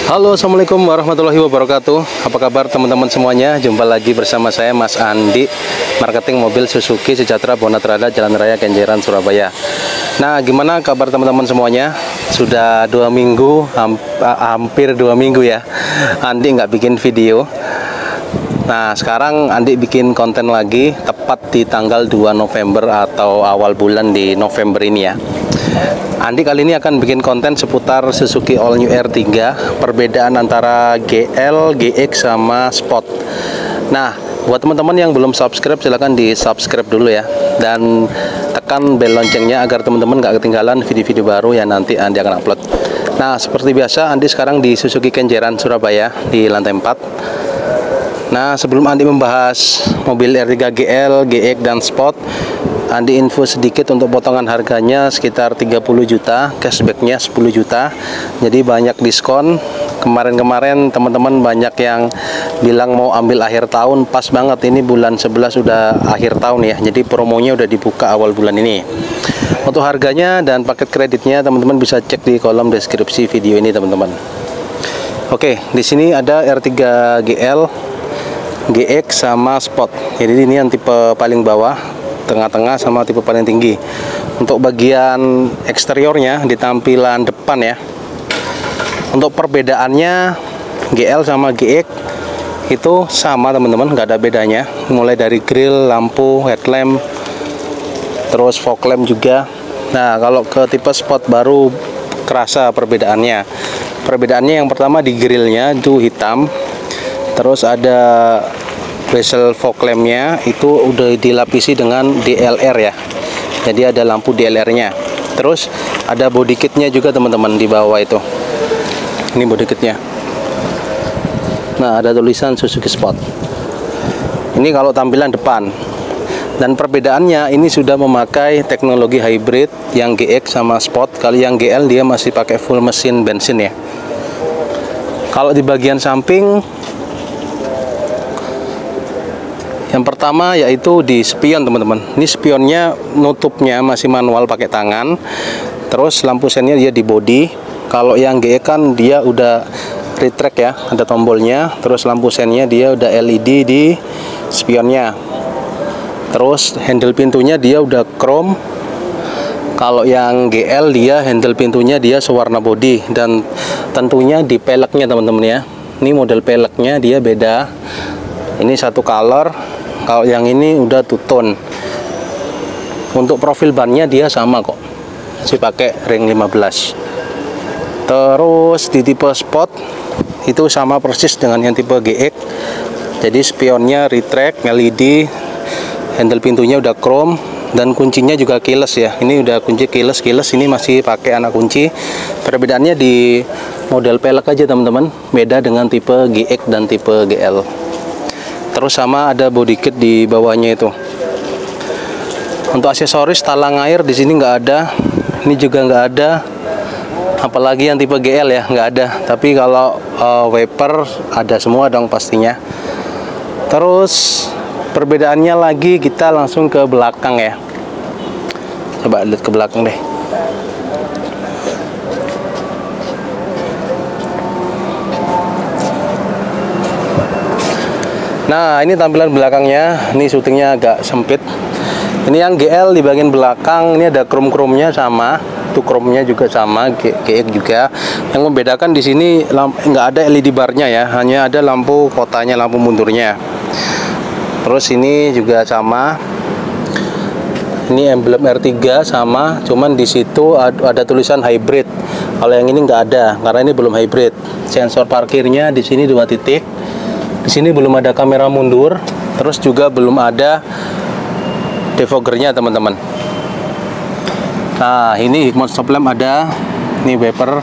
Halo, assalamualaikum warahmatullahi wabarakatuh. Apa kabar teman-teman semuanya? Jumpa lagi bersama saya Mas Andi, marketing mobil Suzuki Sejahtera Bonatrada, Jalan Raya Kenjeran, Surabaya. Nah, gimana kabar teman-teman semuanya? Sudah 2 minggu, hampir 2 minggu ya, Andi nggak bikin video. Nah, sekarang Andi bikin konten lagi, tepat di tanggal 2 November atau awal bulan di November ini ya. Andi kali ini akan bikin konten seputar Suzuki All New R3, perbedaan antara GL, GX sama Sport. Nah, buat teman-teman yang belum subscribe, silahkan di subscribe dulu ya, dan tekan bel loncengnya agar teman-teman gak ketinggalan video-video baru yang nanti Andi akan upload. Nah, seperti biasa Andi sekarang di Suzuki Kenjeran, Surabaya, di lantai 4. Nah, sebelum Andi membahas mobil R3 GL, GX, dan Sport, Andi info sedikit untuk potongan harganya sekitar 30 juta, cashbacknya 10 juta. Jadi banyak diskon. Kemarin-kemarin teman-teman banyak yang bilang mau ambil akhir tahun, pas banget ini bulan 11 sudah akhir tahun ya. Jadi promonya udah dibuka awal bulan ini. Untuk harganya dan paket kreditnya teman-teman bisa cek di kolom deskripsi video ini teman-teman. Oke, di sini ada R3 GL, GX sama Sport. Jadi ini yang tipe paling bawah, tengah-tengah sama tipe paling tinggi. Untuk bagian eksteriornya di tampilan depan ya, untuk perbedaannya GL sama GX itu sama teman-teman, nggak ada bedanya. Mulai dari grill, lampu, headlamp, terus fog lamp juga. Nah, kalau ke tipe Sport baru kerasa perbedaannya. Perbedaannya yang pertama di grillnya itu hitam, terus ada bezel fog lampnya itu udah dilapisi dengan DLR ya, jadi ada lampu DLR nya. Terus ada body kitnya juga teman-teman di bawah itu, ini body kitnya. Nah, ada tulisan Suzuki Sport. Ini kalau tampilan depan. Dan perbedaannya ini sudah memakai teknologi hybrid yang GX sama Sport. Kali yang GL dia masih pakai full mesin bensin ya. Kalau di bagian samping, yang pertama yaitu di spion teman-teman. Ini spionnya nutupnya masih manual pakai tangan. Terus lampu sennya dia di body. Kalau yang GE kan dia udah retract ya, ada tombolnya. Terus lampu sennya dia udah LED di spionnya. Terus handle pintunya dia udah chrome. Kalau yang GL dia handle pintunya dia sewarna body. Dan tentunya di peleknya teman-teman ya, ini model peleknya dia beda. Ini satu color, kalau yang ini udah two tone. Untuk profil bannya dia sama kok, masih pakai ring 15. Terus di tipe Sport itu sama persis dengan yang tipe GX. Jadi spionnya retract, LED, handle pintunya udah chrome, dan kuncinya juga keyless ya. Ini udah kunci keyless, ini masih pakai anak kunci. Perbedaannya di model pelek aja teman-teman, beda dengan tipe GX dan tipe GL. Terus sama ada body kit di bawahnya itu. Untuk aksesoris talang air di sini nggak ada, ini juga nggak ada. Apalagi yang tipe GL ya, nggak ada. Tapi kalau wiper ada semua dong pastinya. Terus perbedaannya lagi, kita langsung ke belakang ya. Coba lihat ke belakang deh. Nah, ini tampilan belakangnya. Ini syutingnya agak sempit. Ini yang GL di bagian belakang, ini ada chrome-chrome-nya sama. Itu chrome-nya juga sama, GX juga. Yang membedakan di sini nggak ada LED bar-nya ya, hanya ada lampu kotanya, lampu mundurnya. Terus ini juga sama. Ini emblem R3 sama, cuman di situ ada tulisan hybrid. Kalau yang ini nggak ada, karena ini belum hybrid. Sensor parkirnya di sini 2 titik. Di sini belum ada kamera mundur, terus juga belum ada defoggernya teman-teman. Nah, ini hikmat stop lamp ada, ini wiper.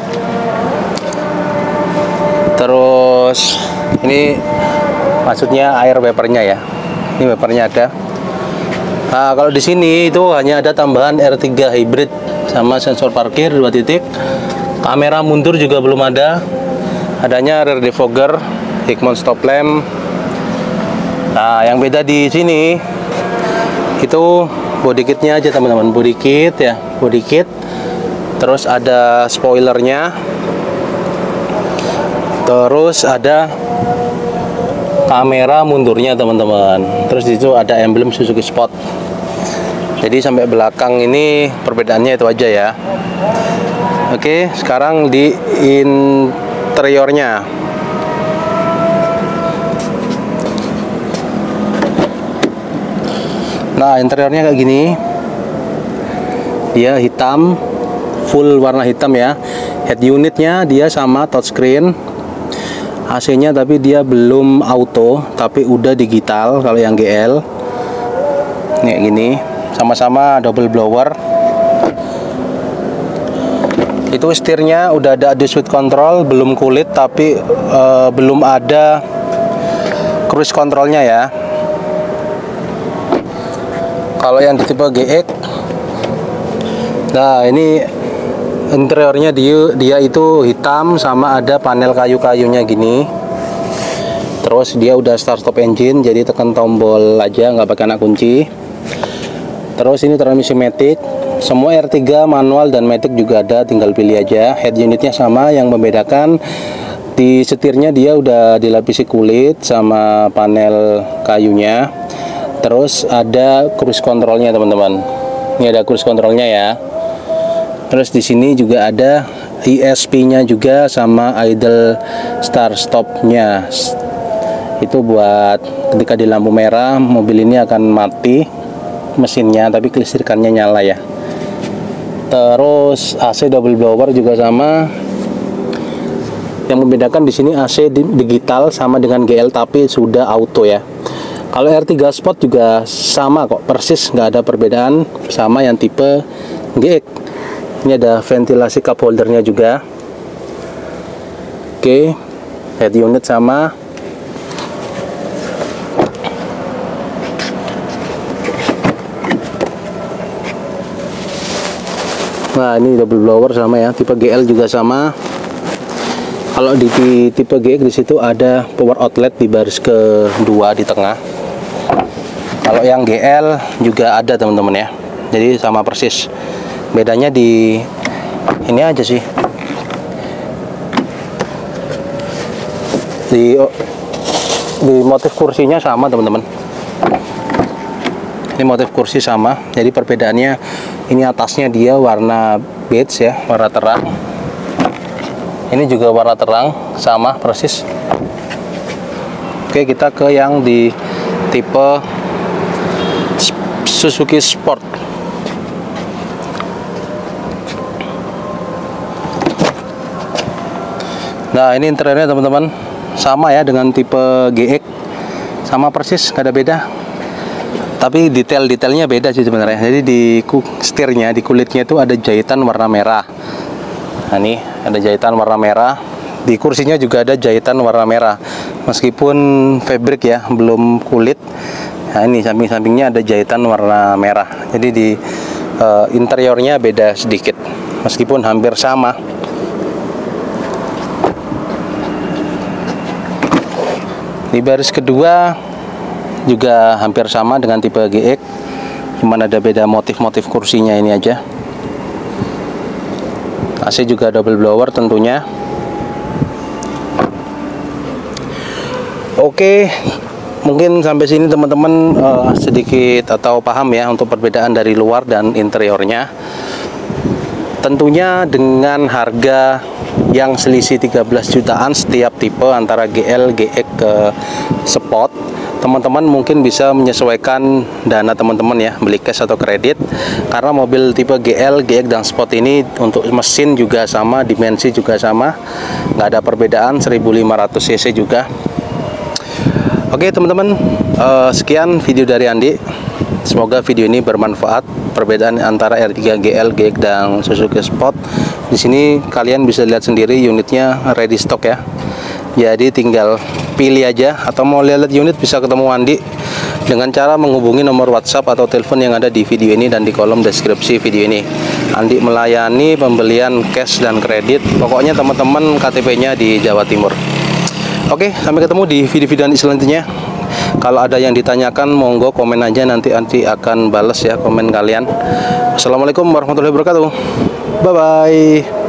Terus ini maksudnya air wipernya ya. Ini wipernya ada. Nah, kalau di sini itu hanya ada tambahan R3 hybrid sama sensor parkir 2 titik. Kamera mundur juga belum ada. Adanya rear defogger, hikmat stop lamp. Nah, yang beda di sini itu body kitnya aja teman-teman, body kit ya, body kit. Terus ada spoilernya. Terus ada kamera mundurnya teman-teman. Terus di situ ada emblem Suzuki Sport. Jadi sampai belakang ini perbedaannya itu aja ya. Oke, sekarang di interiornya. Nah, interiornya kayak gini. Dia hitam, full warna hitam ya. Head unitnya dia sama touchscreen. AC-nya tapi dia belum auto, tapi udah digital kalau yang GL. Nih gini, sama-sama double blower. Itu setirnya udah ada switch control, belum kulit, tapi belum ada cruise controlnya ya. Kalau yang di tipe GX, nah ini interiornya dia itu hitam sama ada panel kayu-kayunya gini. Terus dia udah start stop engine, jadi tekan tombol aja, nggak pakai anak kunci. Terus ini transmisi matic, semua R3 manual dan matic juga ada, tinggal pilih aja. Head unitnya sama, yang membedakan di setirnya dia udah dilapisi kulit sama panel kayunya. Terus ada cruise controlnya teman-teman. Ini ada cruise controlnya ya. Terus di sini juga ada ESP-nya juga sama idle start stop-nya. Itu buat ketika di lampu merah mobil ini akan mati mesinnya, tapi kelistrikannya nyala ya. Terus AC double blower juga sama. Yang membedakan di sini AC digital sama dengan GL tapi sudah auto ya. Kalau R3 Sport juga sama kok, persis, nggak ada perbedaan, sama yang tipe GX. Ini ada ventilasi cup holdernya juga. Oke, head unit sama. Nah ini double blower sama ya, tipe GL juga sama. Kalau di tipe GX di situ ada power outlet di baris kedua di tengah. Kalau yang GL juga ada teman-teman ya, jadi sama persis. Bedanya di ini aja sih, di motif kursinya sama teman-teman. Ini motif kursi sama, jadi perbedaannya ini atasnya dia warna beige ya, warna terang. Ini juga warna terang, sama persis. Oke, kita ke yang di tipe Suzuki Sport. Nah ini interiornya teman-teman, sama ya dengan tipe GX, sama persis, nggak ada beda. Tapi detail-detailnya beda sih sebenarnya. Jadi di setirnya, di kulitnya itu ada jahitan warna merah. Nah ini ada jahitan warna merah. Di kursinya juga ada jahitan warna merah, meskipun fabric ya, belum kulit. Nah ini samping-sampingnya ada jahitan warna merah. Jadi di interiornya beda sedikit, meskipun hampir sama. Di baris kedua juga hampir sama dengan tipe GX, cuman ada beda motif-motif kursinya ini aja. AC juga double blower tentunya. Oke, mungkin sampai sini teman-teman sedikit atau paham ya untuk perbedaan dari luar dan interiornya. Tentunya dengan harga yang selisih 13 jutaan setiap tipe antara GL, GX ke Sport, teman-teman mungkin bisa menyesuaikan dana teman-teman ya, beli cash atau kredit, karena mobil tipe GL, GX dan Sport ini untuk mesin juga sama, dimensi juga sama, nggak ada perbedaan, 1500 cc juga. Oke teman-teman, sekian video dari Andi. Semoga video ini bermanfaat. Perbedaan antara R3 GL, GX dan Suzuki Sport. Di sini kalian bisa lihat sendiri unitnya ready stock ya. Jadi tinggal pilih aja, atau mau lihat unit bisa ketemu Andi dengan cara menghubungi nomor WhatsApp atau telepon yang ada di video ini dan di kolom deskripsi video ini. Andi melayani pembelian cash dan kredit. Pokoknya teman-teman KTP-nya di Jawa Timur. Oke, sampai ketemu di video-video selanjutnya. Kalau ada yang ditanyakan, monggo komen aja, nanti akan bales ya komen kalian. Assalamualaikum warahmatullahi wabarakatuh. Bye bye.